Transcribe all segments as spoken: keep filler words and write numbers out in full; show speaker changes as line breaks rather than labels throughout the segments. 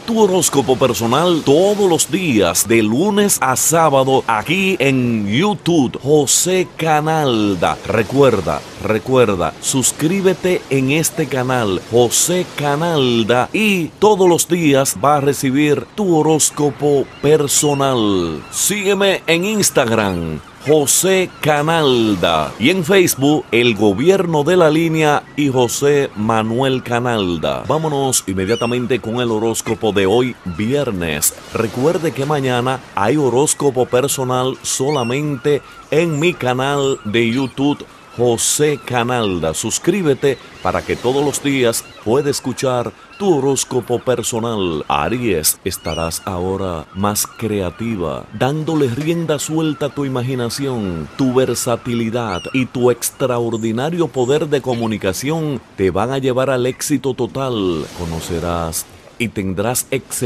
tu horóscopo personal todos los días, de lunes a sábado, aquí en YouTube, José Canalda. Recuerda, recuerda, suscríbete en este canal, José Canalda, y todos los días vas a recibir tu horóscopo personal. Sígueme en Instagram, José Canalda, y en Facebook, El Gobierno de la Línea y José Manuel Canalda. Vámonos inmediatamente con el horóscopo de hoy, viernes. Recuerde que mañana hay horóscopo personal solamente en mi canal de YouTube, José Canalda. Suscríbete para que todos los días puedas escuchar tu horóscopo personal. Aries, estarás ahora más creativa, dándole rienda suelta a tu imaginación. Tu versatilidad y tu extraordinario poder de comunicación te van a llevar al éxito total. Conocerás y tendrás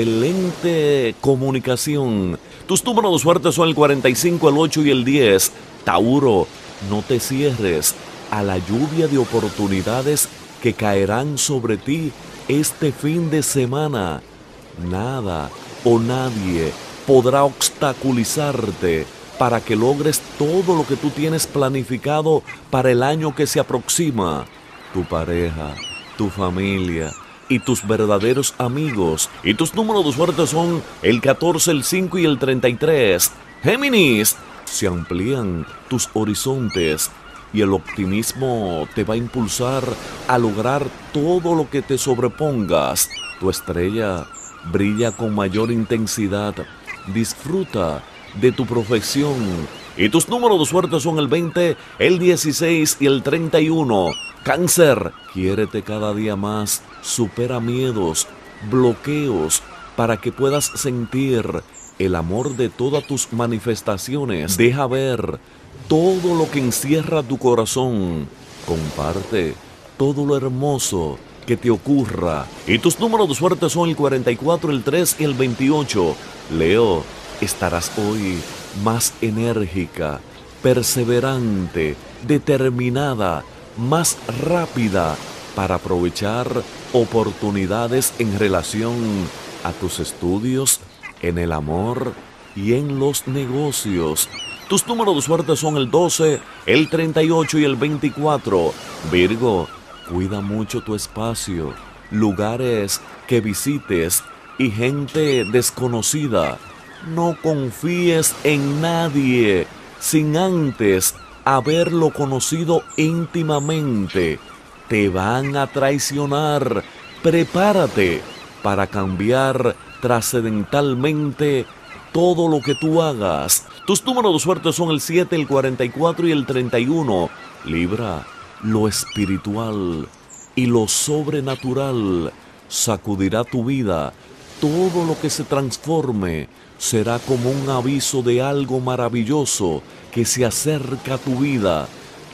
excelente comunicación. Tus números de suerte son el cuarenta y cinco, el ocho y el diez. Tauro, no te cierres a la lluvia de oportunidades que caerán sobre ti este fin de semana. Nada o nadie podrá obstaculizarte para que logres todo lo que tú tienes planificado para el año que se aproxima. Tu pareja, tu familia y tus verdaderos amigos. Y tus números de suerte son el catorce, el cinco y el treinta y tres. Géminis, se amplían tus horizontes y el optimismo te va a impulsar a lograr todo lo que te sobrepongas. Tu estrella brilla con mayor intensidad. Disfruta de tu profesión. Y tus números de suerte son el veinte, el dieciséis y el treinta y uno. Cáncer, quiérete cada día más. Supera miedos, bloqueos, para que puedas sentir el amor de todas tus manifestaciones. Deja ver todo lo que encierra tu corazón. Comparte todo lo hermoso que te ocurra. Y tus números de suerte son el cuarenta y cuatro, el tres y el veintiocho. Leo, estarás hoy más enérgica, perseverante, determinada, más rápida para aprovechar oportunidades en relación a tus estudios, en el amor y en los negocios. Tus números de suerte son el doce, el treinta y ocho y el veinticuatro. Virgo, cuida mucho tu espacio, lugares que visites y gente desconocida. No confíes en nadie sin antes haberlo conocido íntimamente. Te van a traicionar. Prepárate para cambiar trascendentalmente todo lo que tú hagas. Tus números de suerte son el siete, el cuarenta y cuatro y el treinta y uno. Libra, lo espiritual y lo sobrenatural sacudirá tu vida. Todo lo que se transforme será como un aviso de algo maravilloso que se acerca a tu vida.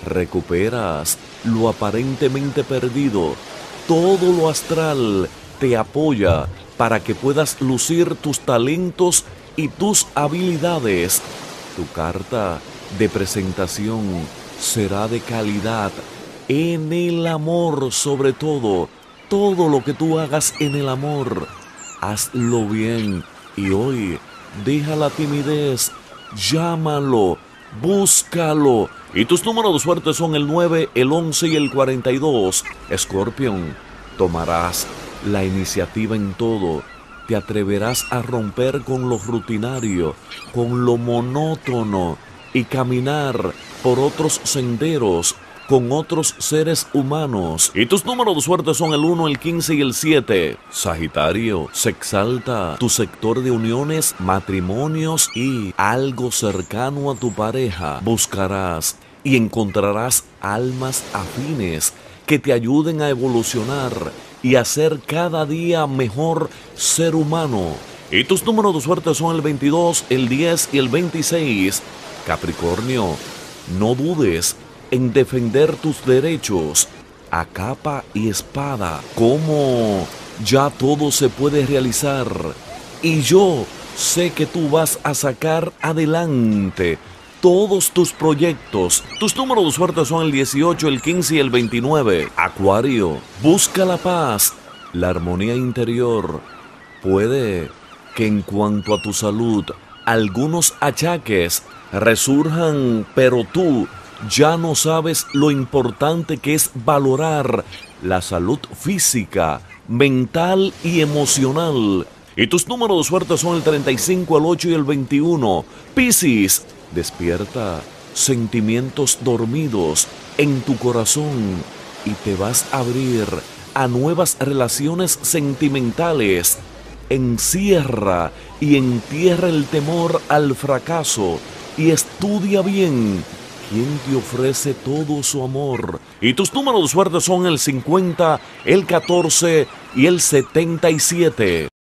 Recuperas lo aparentemente perdido. Todo lo astral te apoya para que puedas lucir tus talentos y tus habilidades. Tu carta de presentación será de calidad. En el amor, sobre todo, todo lo que tú hagas en el amor, hazlo bien. Y hoy, deja la timidez, llámalo, búscalo. Y tus números de suerte son el nueve, el once y el cuarenta y dos. Escorpión, tomarás la iniciativa en todo. Te atreverás a romper con lo rutinario, con lo monótono y caminar por otros senderos con otros seres humanos. Y tus números de suerte son el uno, el quince y el siete. Sagitario, se exalta tu sector de uniones, matrimonios y algo cercano a tu pareja. Buscarás y encontrarás almas afines que te ayuden a evolucionar y a ser cada día mejor ser humano. Y tus números de suerte son el veintidós, el diez y el veintiséis. Capricornio, no dudes en defender tus derechos a capa y espada. Como ya todo se puede realizar y yo sé que tú vas a sacar adelante todos tus proyectos. Tus números de suerte son el dieciocho, el quince y el veintinueve. Acuario, busca la paz, la armonía interior Puede que en cuanto a tu salud, algunos achaques resurjan, pero tú ya no sabes lo importante que es valorar la salud física, mental y emocional. Y tus números de suerte son el treinta y cinco, el ocho y el veintiuno. Piscis, despierta sentimientos dormidos en tu corazón y te vas a abrir a nuevas relaciones sentimentales. Encierra y entierra el temor al fracaso y estudia bien quién te ofrece todo su amor. Y tus números de suerte son el cincuenta, el catorce y el setenta y siete.